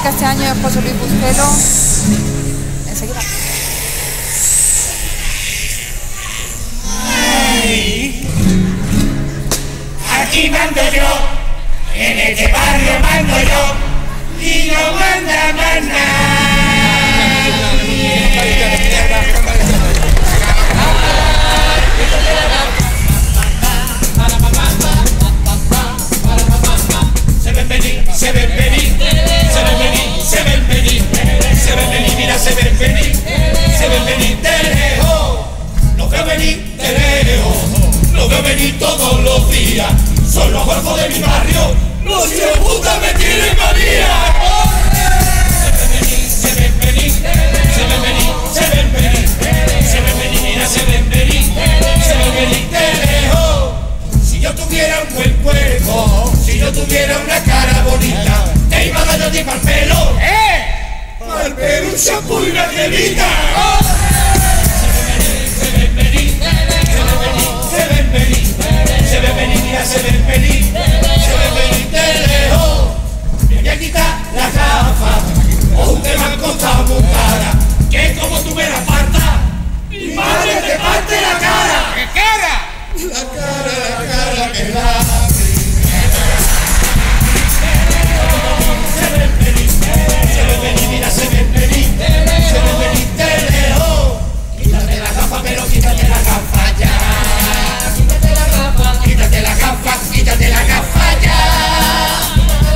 marca este año es José Luis Bustelo. Enseguida. Aquí mando yo, en este barrio mando yo, y no manda más Se ven venir, se ven venir, se ven venir, se ven venir, se ven venir, mira, se ven venir, se ven venir de lejos, los veo venir de lejos, los veo venir todos los días, son los golfos de mi barrio, los hijos de puta me tienen manía. Se ven venir, se ven venir, se ven venir, se ven venir, mira, se ven venir, se ven venir de lejos. Si yo tuviera un buen cuerpo, si yo tuviera una cara bonita, te iba a dar yo ti pa'l pelo, pa'l pelo un shampoo y una cremita. Se ven venir, se ven venir, se ven venir, se ven venir, mira, se ven venir, se ven venir de lejos. Me voy a quitar las gafas, o un tema me costado muy cara, que como tú me la apartas, mi madre te parte la cara. ¿Qué cara? La cara que da. Se ven venir, mira, se ven venir de lejos. Quítate la gafa, pero quítate la gafa ya. Quítate la gafa, quítate la gafa, quítate la gafa ya.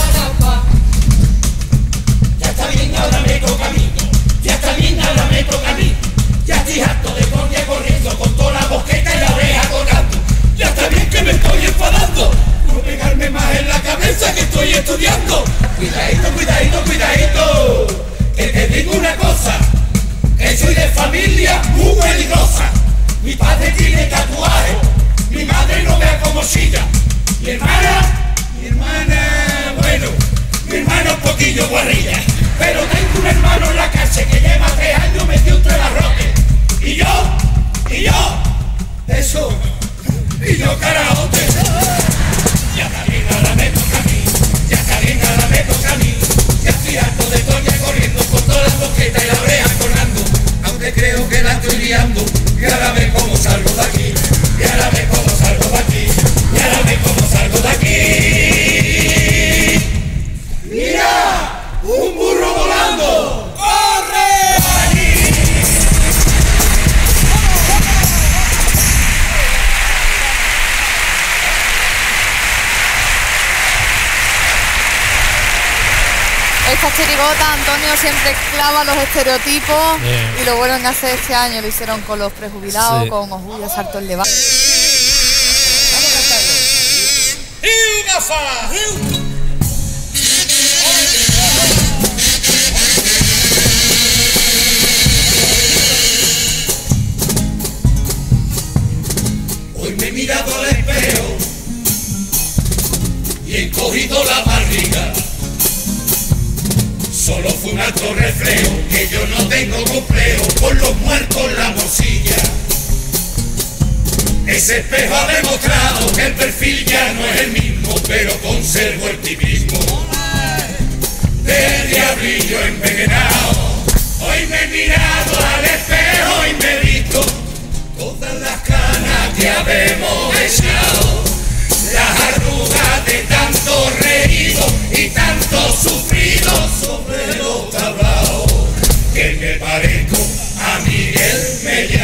Ya está bien, ahora me toca a mí. Ya está bien, ahora me toca a mí. Ya estoy harto de correr corriendo con toda la boqueta y la oreja colgando. Ya está bien que me estoy enfadando. No pegarme más en la cabeza que estoy estudiando. Cuidadito, cuidadito, cuidadito. Que te digo una cosa, que soy de familia muy peligrosa. Mi padre tiene tatuaje, mi madre no vea como chilla. Mi hermana, bueno, mi hermana un poquillo guarrilla. Pero tengo un hermano en la cárcel que lleva 3 años metido entre barrotes. Y yo, eso, y yo karaoke. Ya está bien, ahora me toca a mí, ya está bien, ahora me toca a mí. Ya estoy harto de Toña corriendo con todas las boquetas y la oreja colgando. Aunque creo que la estoy liando, y ahora ve cómo salgo de aquí, y ahora ve cómo salgo de aquí, y ahora ve cómo salgo de aquí. ¡Mira! ¡Un burro volando! ¡Corre! Esta chirigota, Antonio siempre clava los estereotipos y lo vuelven a hacer este año. Lo hicieron con los prejubilados, Sí. con Ojuya, Salto el Levante. ¡Vamos a cantarlo! ¡Y gafa! Hoy me he mirado al espejo y he encogido la barriga. Solo fue un alto reflejo, que yo no tengo complejo por los muertos en la morcilla. Ese espejo ha demostrado que el perfil ya no es el mismo, pero conservo el tipismo del diablillo envenenado. Hoy me he mirado al espejo y me he visto todas las canas que habemos echado, las arrugas de tanto reído y tanto sufrido sobre los tablaos, que me parezco a Miguel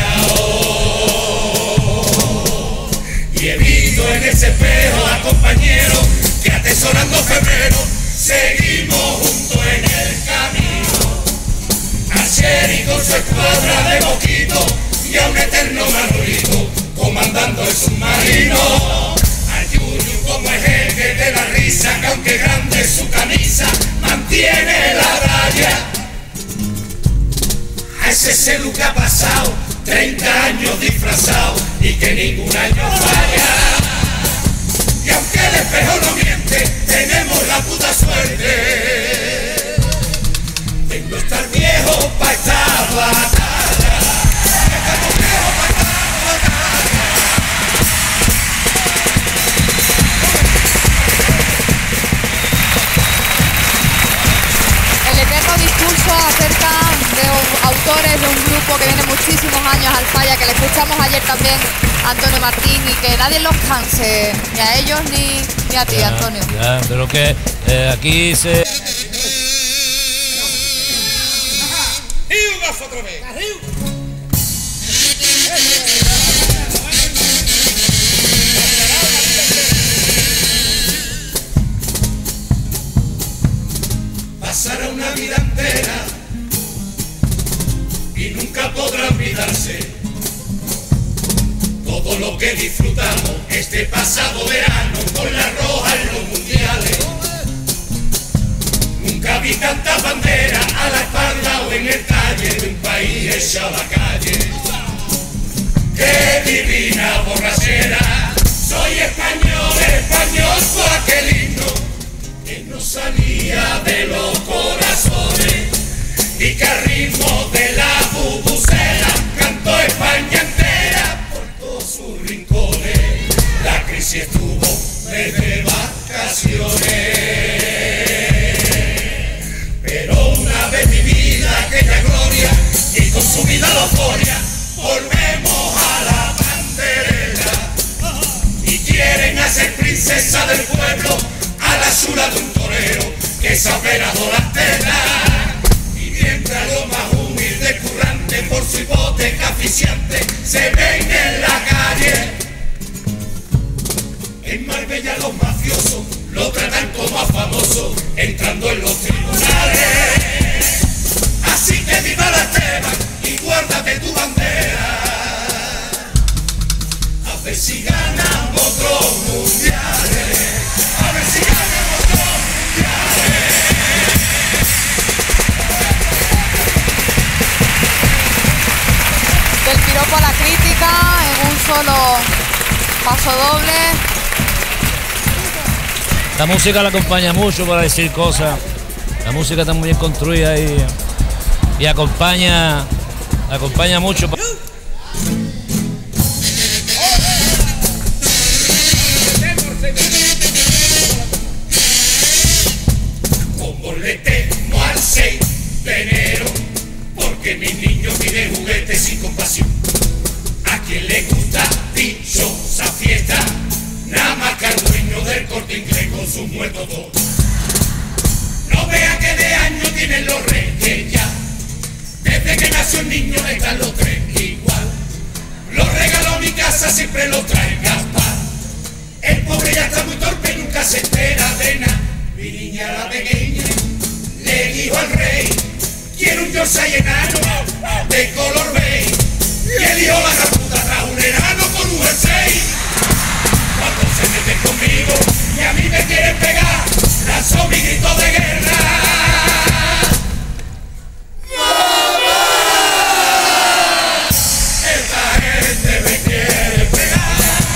Mellao. Y he visto en ese espejo a compañeros que atesorando febrero seguimos juntos en el camino. A Sherry con su escuadra de mosquitos y a un eterno Manolito comandando el submarino. A Yuyu como eje de la risa, que aunque grande es su camisa, mantiene la raya. A ese celu que ha pasado 30 años disfrazado y que ningún año falla. Y aunque el espejo no miente, tenemos la puta suerte de no estar viejo pa' esta batalla. Estamos viejos pa' esta batalla. El fundadores de un grupo que viene muchísimos años al Falla, que le escuchamos ayer también a Antonio Martín, y que nadie los canse, ni a ellos ni a ti, ya, Antonio. Ya, pero que aquí se... ¡Y un gazo otra vez! Pasará una vida entera y nunca podrá olvidarse todo lo que disfrutamos este pasado verano con la roja en los mundiales. Nunca vi tantas banderas a la espalda o en el talle de un país hecho a la calle. ¡Qué divina borrachera! Soy español, español por aquel himno que no salía de los corazones y que al ritmo de la bubucela cantó España entera por todos sus rincones. La crisis estuvo de vacaciones, pero una vez vivida aquella gloria y consumida la euforia, volvemos a la banderera y quieren hacer princesa del pueblo a la chula de un torero que se ha operado las telas. Y mientras los más humildes currantes por su hipoteca asfixiante se ven en la calle, en Marbella los mafiosos lo tratan como a famoso entrando en los tribunales. Así que viva la Esteban y guárdate tu bandera, a ver si ganamos otros mundiales, a ver si ganamos otros mundiales. Del piropo a la crítica en un solo paso doble. La música la acompaña mucho para decir cosas. La música está muy bien construida y acompaña mucho. Como le temo al 6 de enero, porque mi niño pide juguetes sin compasión. A quien le gusta dichosa fiesta, nada más que al dueño del Corte Inglés con sus muertos todos. No vea que de año tienen los reyes ya, desde que nació el niño están los tres igual. Los regalos a mi casa siempre los trae Gaspar. El pobre ya está muy torpe y nunca se entera de nada. Mi niña la pequeña le dijo al rey: quiero un Yorkshire enano de color beige. Y él dijo: la gran puta trajo un enano con un jersey. Cuando se meten conmigo y a mí me quieren pegar, lanzó mi grito de guerra. ¡Mamá! Esta gente me quiere pegar.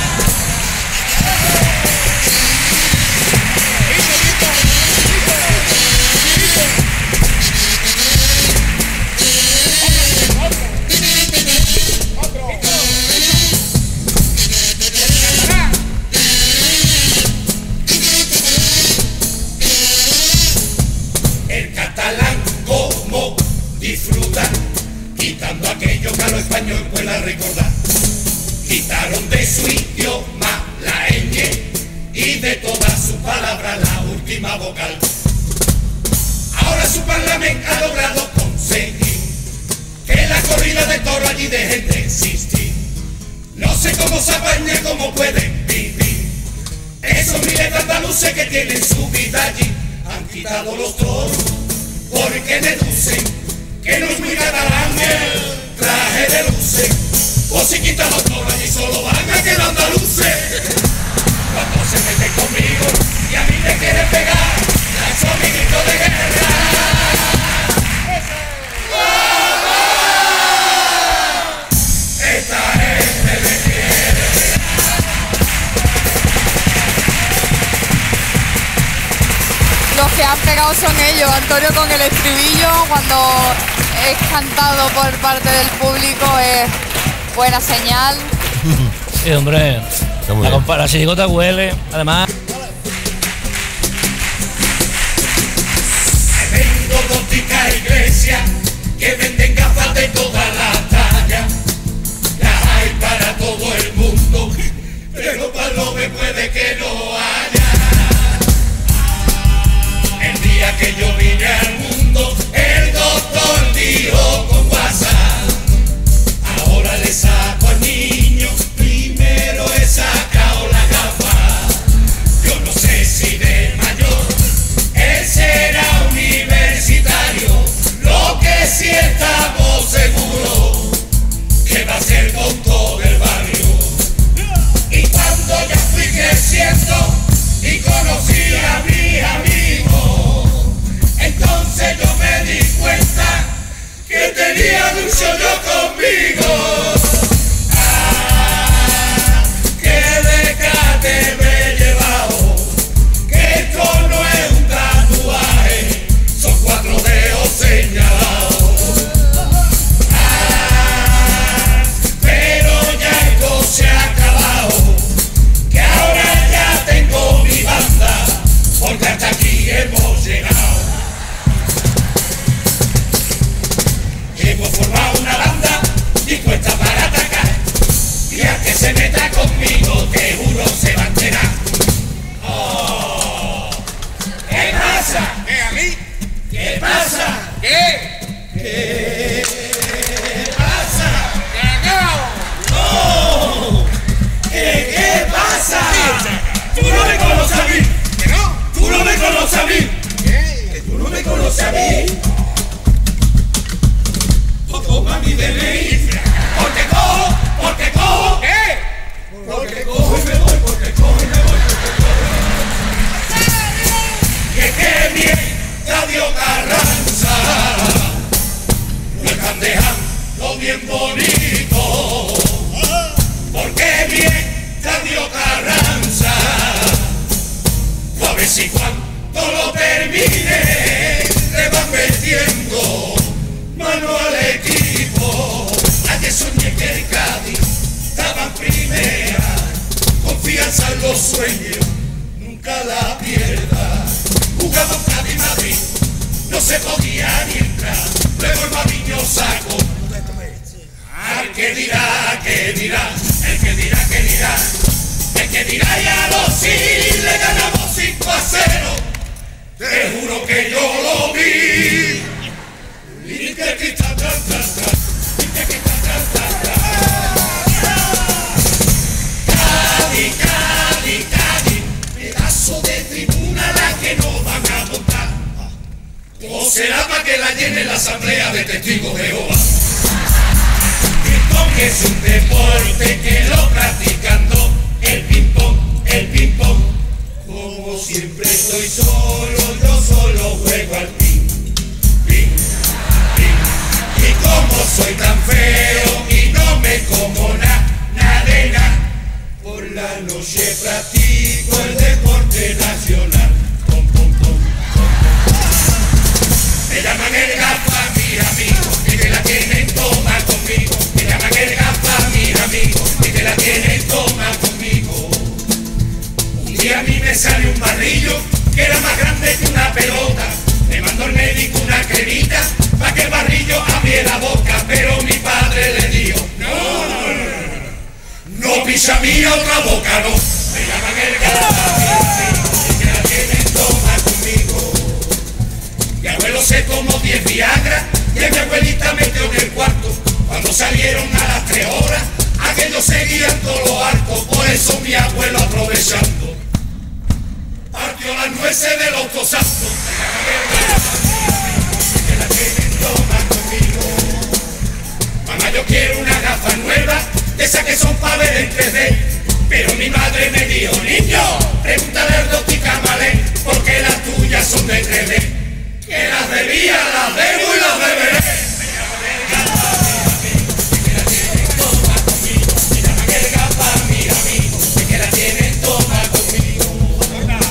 El catalán como disfruta, quitando aquello que a lo español pueda recordar. Quitaron de su idioma la ñ y de todas sus palabras la última vocal. Ahora su parlamento ha logrado conseguir que la corrida de toro allí deje de existir. No sé cómo se apaña, cómo pueden vivir esos miles de andaluces que tienen su vida allí. Han quitado los toros porque deducen que no es muy catalán el traje de luces. O si quitan los toros allí solo van a quedar andaluces. Cuando se meten conmigo y a mí me quieren pegar, lanzo mi grito de guerra. ¡Mamá! Esta gente me quiere pegar. Los que han pegado son ellos, Antonio, con el estribillo cuando es cantado por parte del público es buena señal. Sí, hombre, la chirigota huele, además. He venido gótica iglesia que venden gafas de venía de un chollo conmigo. Que decate me he llevado, que esto no es un tatuaje, son 4 dedos señalados. Pero ya esto se ha acabado, que ahora ya tengo mi banda, porque hasta aquí hemos llegado. Hemos formado una banda dispuesta para atacar, y al que se meta conmigo, te juro, se va a enterar. Oh, ¿qué pasa? ¿Qué, a mí? ¿Qué pasa? ¿Qué? ¿Qué pasa? ¡Cagao! ¡No! ¿Qué pasa? ¡Tú no me conoces a mí! ¿Que no? ¡Tú no me conoces a mí! ¿Qué? ¡Tú no me conoces a mí! O toma mi DNI, porque cojo, porque cojo, ¿Qué? porque cojo y me voy, porque cojo y me voy, porque cojo. Que bien, Radio Carranza, lo están dejando bien bonito, porque bien, Radio Carranza, a ver si cuando lo termine le van metiendo mano al equipo. Ayer soñé que el Cádiz estaba en primera, confianza en los sueños, nunca la pierda. Jugaba Cádiz-Madrid, no se podía ni entrar, luego el Maviño sacó. Al que dirá, que dirá, el que dirá, que dirá, el que dirá, ya lo sí, le ganamos 5-0, te juro que yo lo vi. Y que quita tras, tras, tras, y que quita tras, tras, tras. Cádiz, Cádiz, Cádiz, pedazo de tribuna la que no van a montar. O será para que la llene la asamblea de testigos de Jehová. Ping-pong es un deporte que lo practicando, el ping-pong. Como siempre estoy solo, yo solo juego al ping. Y como soy tan feo y no me como nada de nada, por la noche practico el deporte nacional. Pom, pom, pom, pom, pom. Me llaman el gafa, mis amigos, y que la tienen toma conmigo. Me llaman el gafa, mis amigos, y que la tienen toma conmigo. Un día a mí me sale un barrillo que era más grande que una pelota. Me mandó el médico una cremita para que el barrillo abriera boca, pero mi padre le dijo: no pisa mía otra boca, no. Me llaman el gato, y que la tienen toma conmigo. Mi abuelo se tomó 10 Viagra y mi abuelita metió en el cuarto. Cuando salieron a las 3 horas, aquellos seguían todos los arcos. Por eso mi abuelo, aprovechando, partió las nueces de los dos santos. Que la tienen toma conmigo. Mamá, yo quiero una gafa nueva, de esas que son para ver en 3D. Pero mi madre me dijo: niño, pregúntale al Dóptica Malén, porque las tuyas son de 3D. Que las debía, las debo y las deberé. Me llaman el gafa, mi amigo, que la tienen toma conmigo. Me llaman el gafa, mi amigo, que la tienen toma conmigo.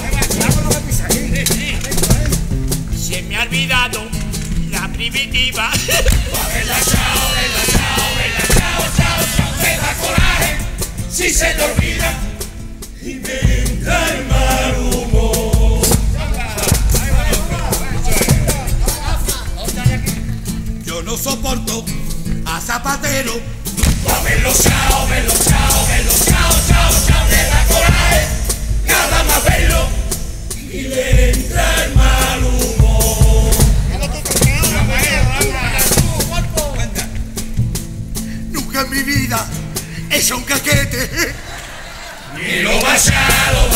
Se me ha olvidado la primitiva. Vela, chao, me da coraje si se te olvida y me entra el mal humor. Yo no soporto a Zapatero. Velo, chao, me da coraje nada más verlo y le entra el mal humor. Nunca en mi vida he hecho un caquete. Y lo vaya.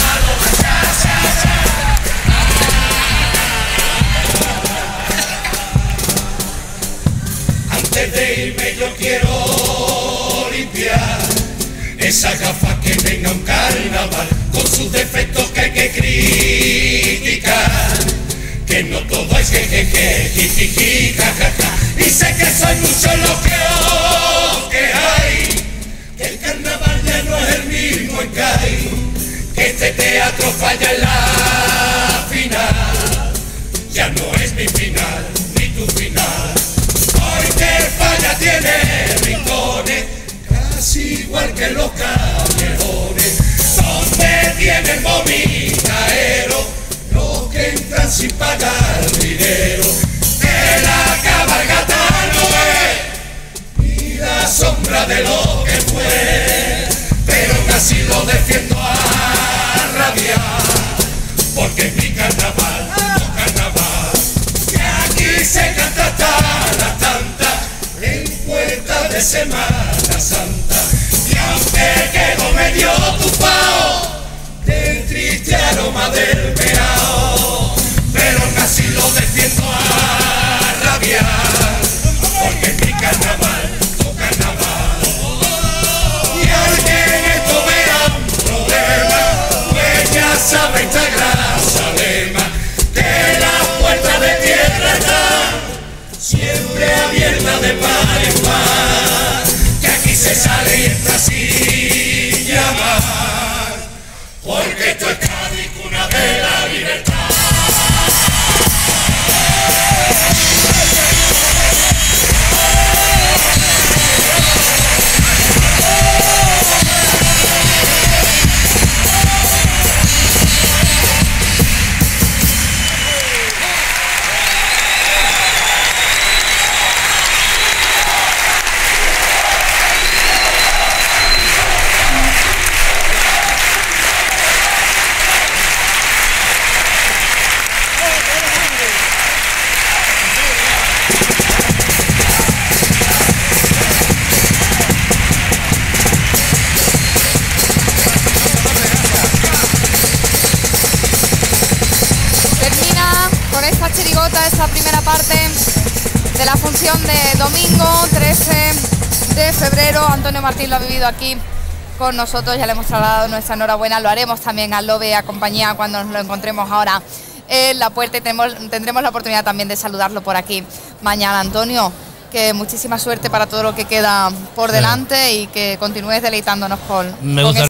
Antes de irme yo quiero limpiar esas gafas que tenga un carnaval, con sus defectos que hay que criticar, que no todo es jejeje, jijiji, jajaja, Dice que soy mucho lo que hay, que el carnaval ya no es el mismo en Cádiz, que este teatro falla en la final, ya no es mi final, ni tu final. Hoy que falla tiene rincones, casi igual que los callejones, donde tienen vomitaderos los que entran sin pagar dinero. Que la cabalgata no es ni la sombra de lo que fue, pero casi lo defiendo a rabiar, porque es mi carnaval, no carnaval, que aquí se canta hasta las tantas, en puertas de Semana Santa, y aunque quedo medio tufao del triste aroma del peao, pero casi lo defiendo a rabiar, porque es mi carnaval, tu carnaval. Y alguien esto vea un problema, pues ya sabe esta grasa lema, que las puertas de tierra están siempre abiertas de par en par, que aquí se sale y entra sin llamar, porque esto es Cádiz, cuna de la libertad. Esta primera parte de la función de domingo 13 de febrero. Antonio Martín lo ha vivido aquí con nosotros, ya le hemos trasladado nuestra enhorabuena, lo haremos también al Lobe a compañía cuando nos lo encontremos ahora en la puerta y tendremos la oportunidad también de saludarlo por aquí mañana. Antonio, que muchísima suerte para todo lo que queda por delante y que continúes deleitándonos con